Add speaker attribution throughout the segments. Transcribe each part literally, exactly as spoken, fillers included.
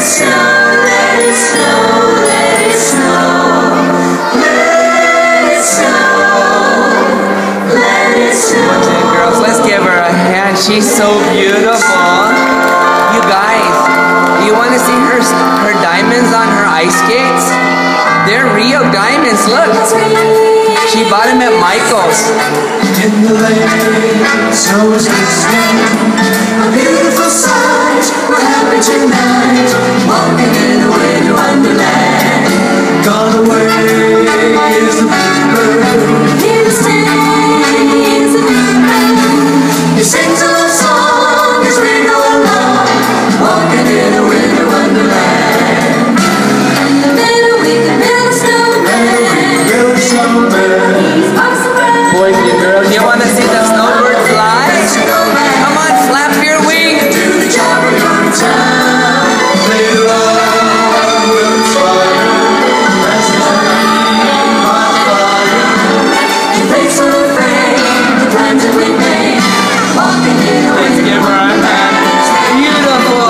Speaker 1: She's so beautiful. You guys, you want to see her her diamonds on her ice skates? They're real diamonds. Look. She bought them at Michael's.
Speaker 2: In the lane, snow is glistening. A beautiful sight. We're happy tonight. Walking in a winter wonderland. Gone away is the bluebird. Here to stay is the bluebird. He sings a love song as we go along. Walking in a winter wonderland. Then we can build a snowman. Build a snowman.
Speaker 1: Boys and girls, you want to see the snowbird fly? Come on, flap your wings.
Speaker 2: Do the job we're going to town. Later on, we'll try. That's the dream, my fire. You face on the fame, the plans that we made. Walking in a
Speaker 1: Let's give her a hand. Beautiful.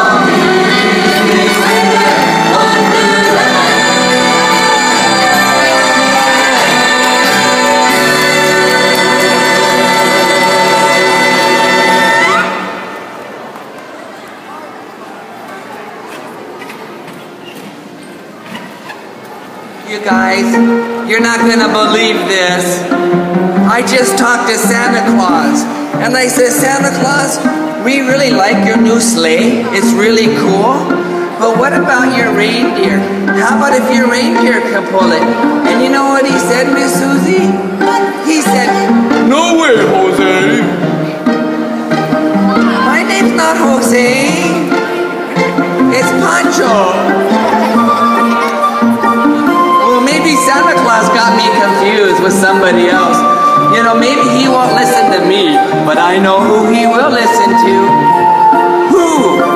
Speaker 1: You guys, you're not gonna believe this. I just talked to Santa Claus, and I said, Santa Claus, we really like your new sleigh. It's really cool. But what about your reindeer? How about if your reindeer can pull it? And you know what he said, Miss Susie? He said, no way, Jose. My name's not Jose. It's Pancho. Maybe Santa Claus got me confused with somebody else. You know, maybe he won't listen to me, but I know who he will listen to. Who?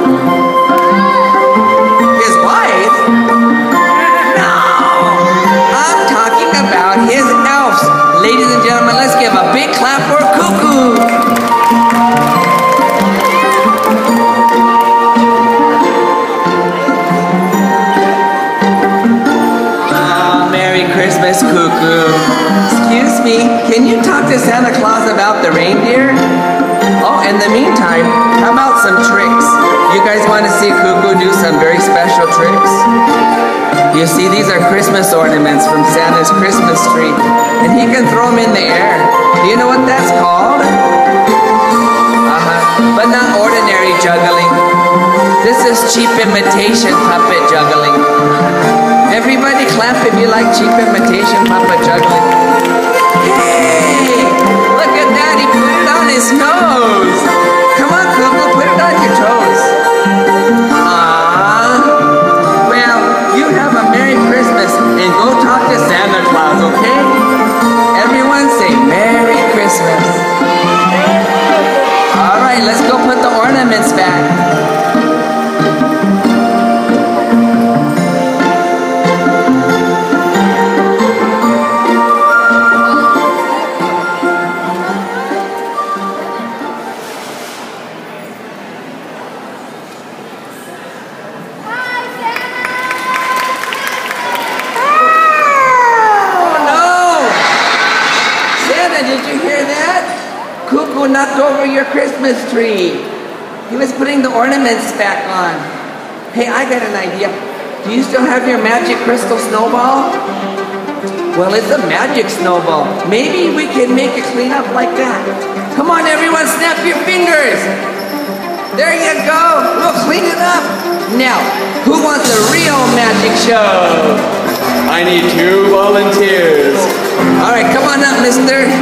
Speaker 1: His wife? No! I'm talking about his elves. Ladies and gentlemen, let's give a big clap for Cuckoo. Christmas, Cuckoo. Excuse me, can you talk to Santa Claus about the reindeer? Oh, in the meantime, how about some tricks? You guys want to see Cuckoo do some very special tricks? You see, these are Christmas ornaments from Santa's Christmas tree, and he can throw them in the air. Do you know what that's called? Uh-huh, but not ordinary juggling. This is cheap imitation puppet juggling. Everybody clap if you like cheap imitation puppet juggling. Hey! Look at that, he put it on his nose. Come on, Cuckoo, put it on your toes. Aww. Well, you have a Merry Christmas and go talk to Santa Claus, okay? Everyone say Merry Christmas. Alright, let's go put the ornaments back. Knocked over your Christmas tree. He was putting the ornaments back on. Hey, I got an idea. Do you still have your magic crystal snowball? Well, it's a magic snowball. Maybe we can make it clean up like that. Come on, everyone, snap your fingers. There you go. We'll clean it up. Now, who wants a real magic show? I need two volunteers. All right, come on up, mister.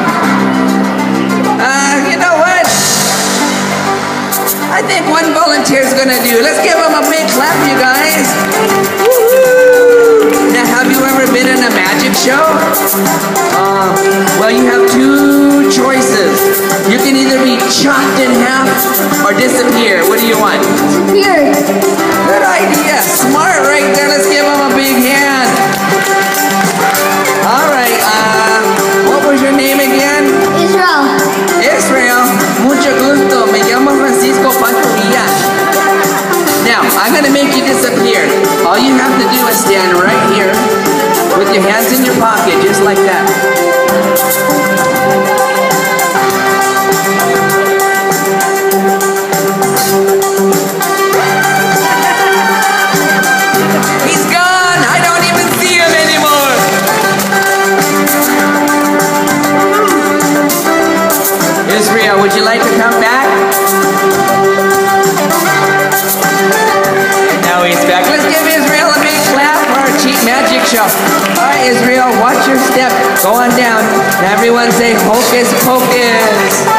Speaker 1: Uh, you know what? I think one volunteer is gonna do. Let's give him a big clap, you guys. Woo-hoo! Now, have you ever been in a magic show? Uh, well, you have two choices. You can either be chopped in half or disappear. What do you want?
Speaker 3: Disappear.
Speaker 1: Good idea. Smart right there. Let's give him a big hand. All right. Uh, what was your name again?
Speaker 3: Israel.
Speaker 1: Israel, mucho gusto. Me llamo Francisco Pancho Villa. Now, Now, I'm going to make you disappear. All you have to do is stand right here with your hands in your pocket, just like that. He's gone! I don't even see him anymore! Israel, would you like to come back? And now he's back. Let's give Israel a big clap for our cheap magic show. All right, Israel, watch your step. Go on down. And everyone say, hocus pocus.